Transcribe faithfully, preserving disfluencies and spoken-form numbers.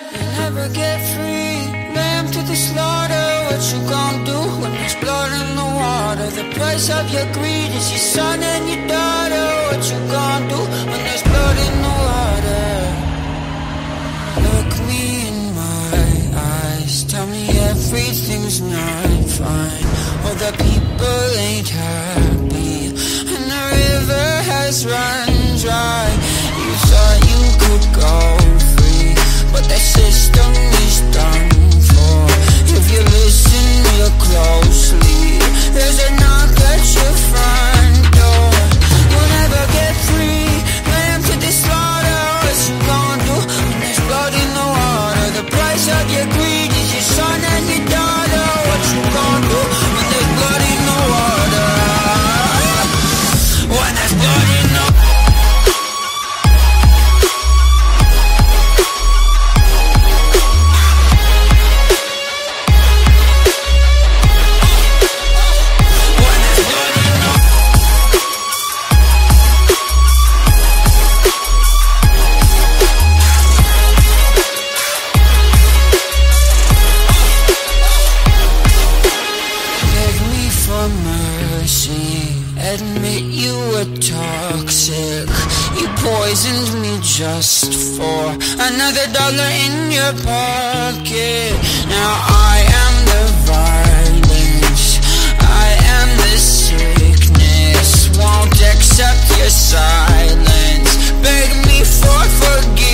You'll never get free, lamb to the slaughter. What you gon' do when there's blood in the water? The price of your greed is your son and your daughter. What you gon' do when there's blood in the water? Look me in my eyes, tell me everything's not fine. All the people ain't happy, and the river has run dry. You thought you could go free, but the system is done for. If you listen real closely, there's a knock at your front door. You'll never get free, lamb to the slaughter. What you gon' do when there's blood in the water? The price of your greed is your son and your daughter. What you gon' do when there's blood in the water? When there's blood in the water. Admit you were toxic. You poisoned me just for another dollar in your pocket. Now I am the violence, I am the sickness. Won't accept your silence, beg me for forgiveness.